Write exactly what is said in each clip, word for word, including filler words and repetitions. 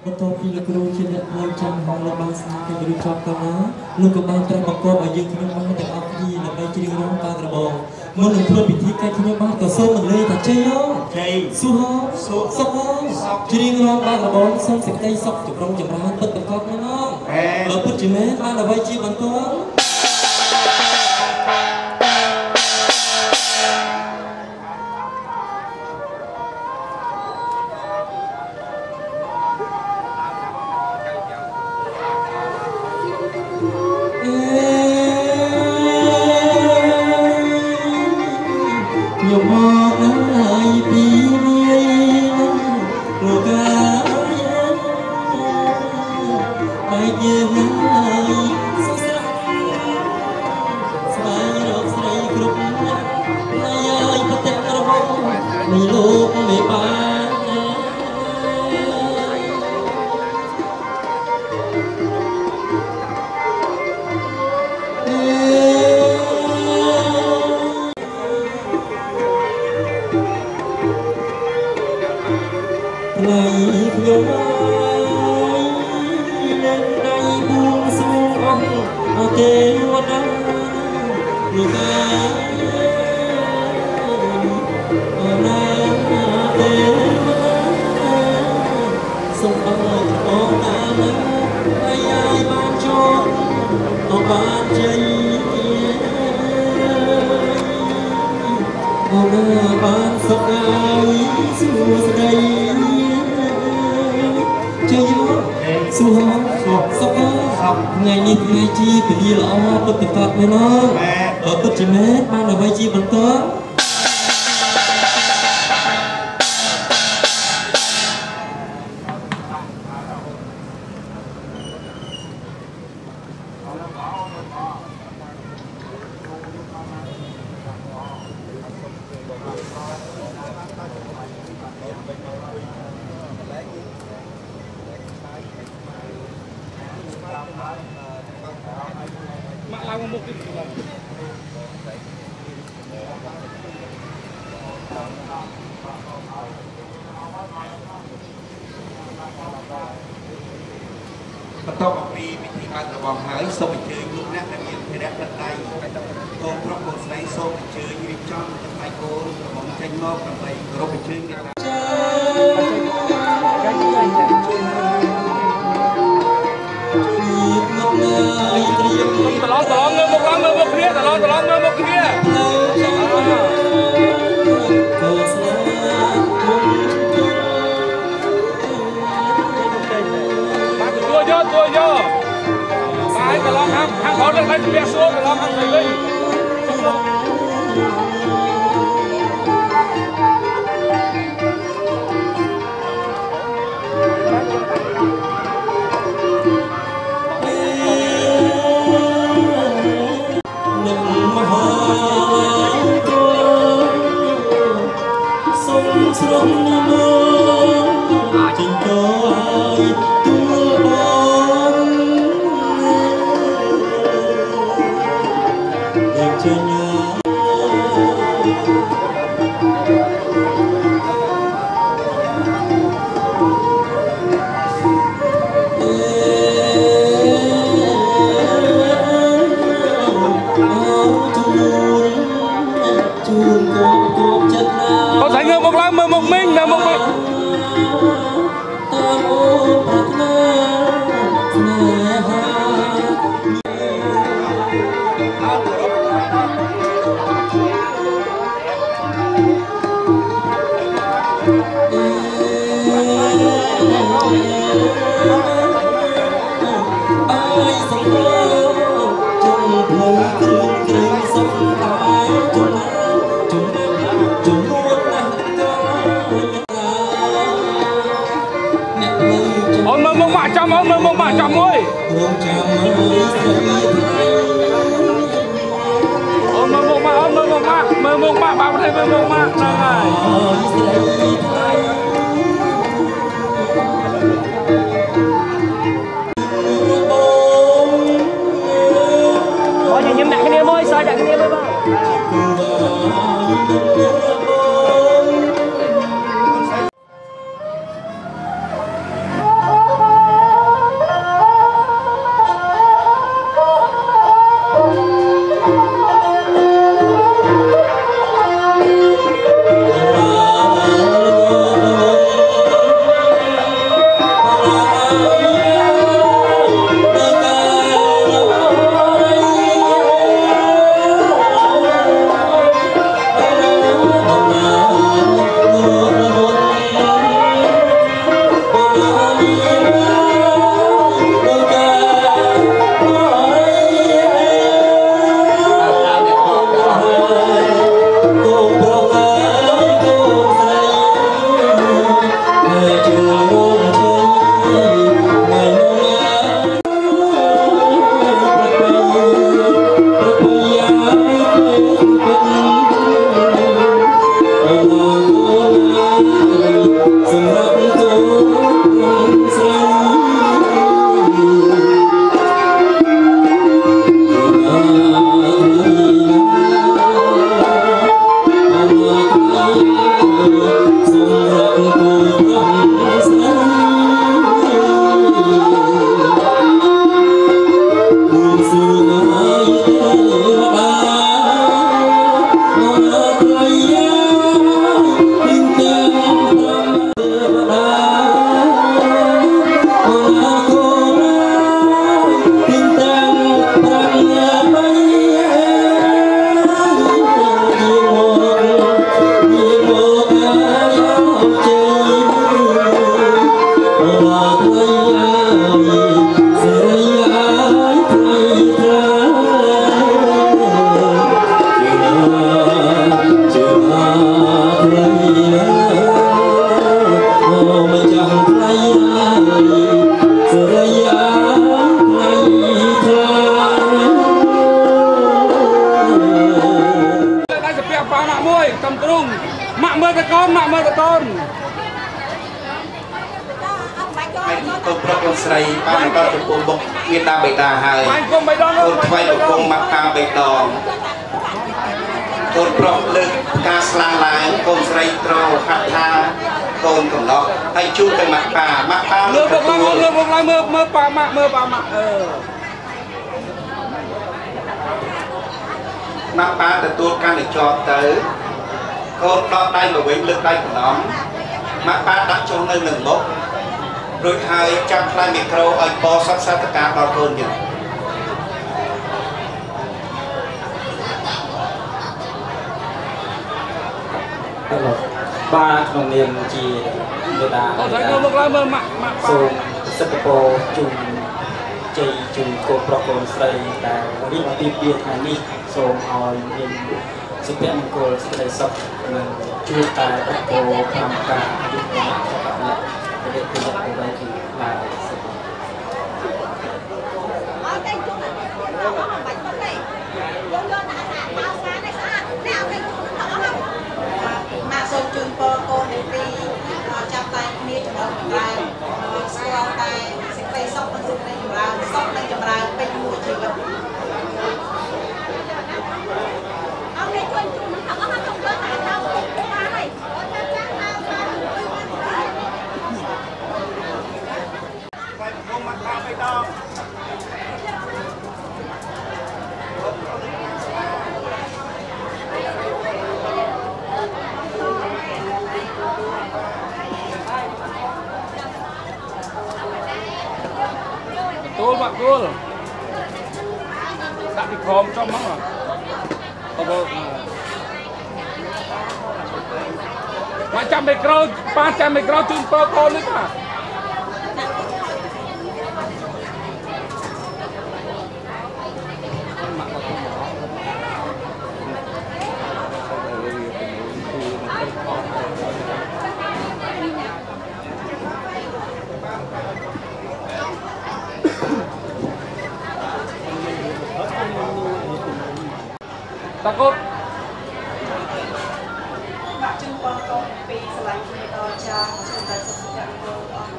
បន្ទាប់ពីលោកគ្រូជាអ្នកផ្លូវចាំមកលោកបានស្នាពីគ្រូចប់ទៅណាលោកក៏បានត្រាស់បង្គាប់ឲ្យយើងខ្ញុំបានទាំងអស់គ្នាដើម្បីច្រៀងរាំបានរបងមុននឹងធ្វើពិធីកិច្ចខ្ញុំបានក៏សូមបន្លឺថាជ័យហងជ័យសុហងសុខហងច្រៀងរាំបានរបងសូមសេចក្តីសុខចម្រុងចម្រើនពិតប្រាកដណាស់ហងបើពិតជាមែនបានអ្វីជាបន្ទាប់ថ្ងៃនេះថ្ងៃជាពេលល្អពិតប្រាកដមែនណាបើពិតជាមែនបានអ្វីជាបន្តបន្ទាប់ពីពិធីបានរបស់ហើយសូមអញ្ជើញលោកអ្នកដែលមានភារៈផ្លិតដៃកូនប្រុសកូនស្រីសូមអញ្ជើញរៀបចំចំណែកគោលរបស់ចេញមកដើម្បីគោរពអញ្ជើញអ្នកតឡងតឡងមើលមុខឡើងមើលមុខគ្នាតឡងតឡងមើលមុខគ្នាตัวย่อสายตลอดครับทางเขาเรื่องอะไรจะเบียดสู้ตลอดครับเลยหนึ่งมหาทรงสรมนิมนต์จิงโตcó thấy ngơ một lắm mơ một mình là một mình ôi mơ mộng mạ trăm ôi mơ mộng mạ trăm ôi ôi mơ mộng mạ ôi mơ mộng mạ mơ mộng mạ bao đây mơ mộng mạ này ôi nhà nhâm đặt cái niêm ơi sao đặt cái niêm ơi ba Mak mơ tao con, mak mơ tao con. ទៅប្រកបស្រីបានតចំពោះបុកមានតាបេតាហើយកូនបៃដងកូនថ្មីកំពុងមកតាមបេតងកូនប្រុសលើកការស្លាឡើងកូនស្រីត្រូវហាត់ថាកូនកំឡោះហើយជួបទៅម៉ាក់ប៉ាម៉ាក់ប៉ាលើកឡើងលើកឡើងមើលមើលប៉ាម៉ាក់មើលប៉ាម៉ាក់អឺម៉ាក់ប៉ាទទួលកាន់តែជាប់ទៅកូនដកដៃមកវិញលើកដៃកណ្ដំម៉ាក់ប៉ាដាក់ចូលនៅនឹងមុខរួចហើយចាប់ផ្លែមីក្រូឲ្យបសត្វសាតកាដល់កូនទៀតបាទក្នុងនាមជាមេដាអត់ឲ្យមកឡើងមើលម៉ាក់ម៉ាក់សូមសិទ្ធិពោជុំជ័យជូនកូនប្រុសកូនស្រីដែលរៀបអាពាហ៍ពិពាហ៍ថ្ងៃនេះសូមឲ្យមានសុភមង្គលសេចក្តីសុខនិងជួបតែប្រកបតាមការយុទ្ធនាការប្រតិបត្តិទៅវិញគឺឡាយសិទ្ធិអត់តែជួបតែបាច់បាត់ទេយកយកដាក់ថាបោស្អាតនេះស្អាតនេះអត់តែជួបទៅអស់ម៉ាក់សូមជូនពរកូនទាំងពីរចាប់តែគ្នាចំណងចម្រើនស្គាល់តែសេចក្តីសុខនិងសេចក្តីចម្រើនសុខនិងចម្រើនពេញមួយជីវិតBetul Pak Gul. Tak dikom trong mắc à. Betul. Macam mikro, macam mikro jumpa kon ni Pak. Takut. Nak jumpa kau pergi selain kita jam sudah sesudah itu.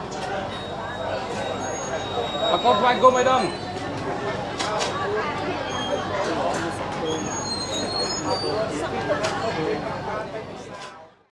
Takut main gom dong.